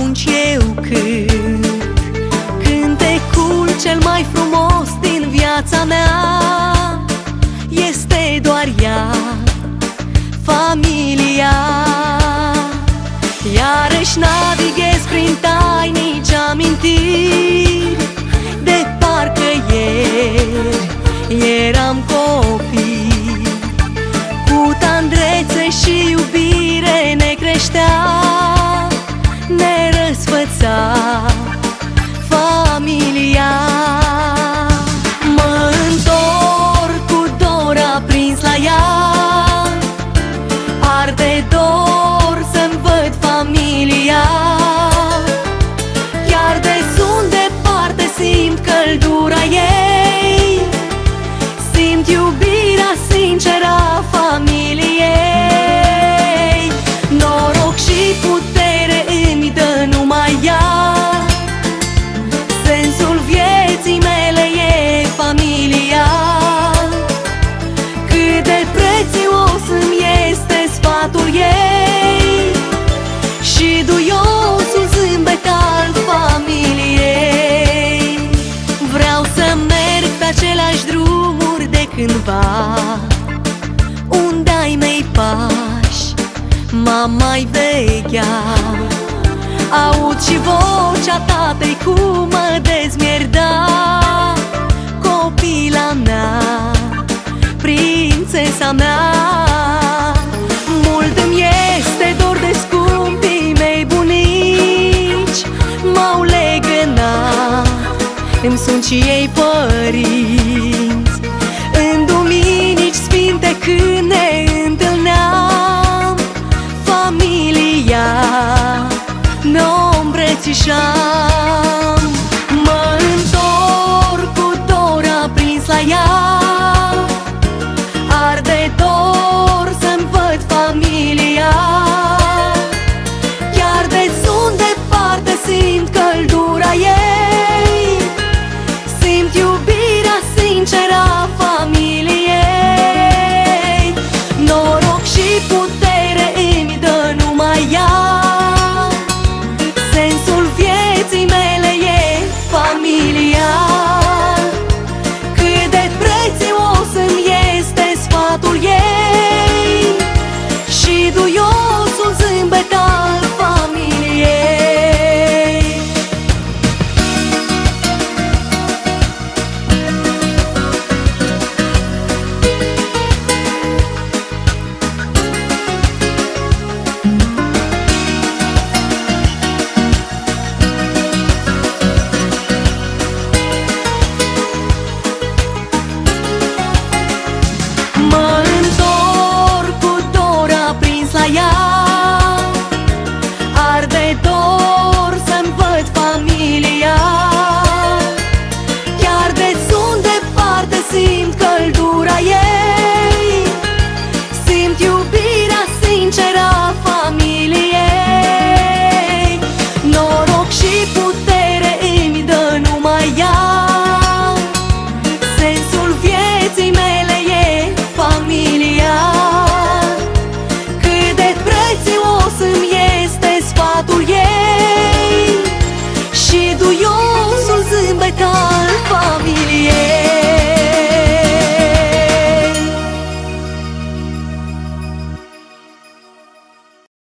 atunci eu cânt cântecul cel mai frumos din viața mea. Este doar ea, familia. Iarăși navighez prin tainici amintiri de parcă ieri eram copii. Cu tandrețe și iubire ne creștea, ne răsfăța familia. Mă întorc cu dor aprins la ea, arde dor să-mi văd familia. Chiar de sunt departe simt căldura ei, simt iubirea sinceră a familiei. Noroc și putere îmi dă numai ea, sensul vieții mele e familia. Cât de prețios îmi este sfatul ei și duiosul zâmbet al familiei. Vreau să merg pe aceleași drumuri de cândva, unde ai mei pași m-am mai veghea. Aud și vocea tatei cum mă dezmierda. Copila mea, prințesa mea. Mult îmi este dor de scumpii mei bunici, m-au legănat, îmi sunt și ei părinți. În duminici sfinte când ne întâlneam, familia ne-o îmbrățișam. Mă întorc cu dor aprins la ea, arde dor să-mi văd familia. Chiar de sunt departe simt căldura ei, simt iubirea sinceră a familiei. Noroc și putere îmi dă numai ea, sensul